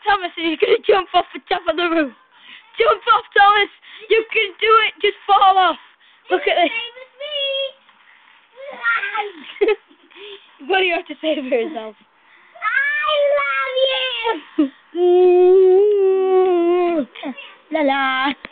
Thomas, and he's going to jump off the top of the roof. Jump off, Thomas! You can do it! Just fall off! Look at this! What do you have to say for yourself? I love you! La la!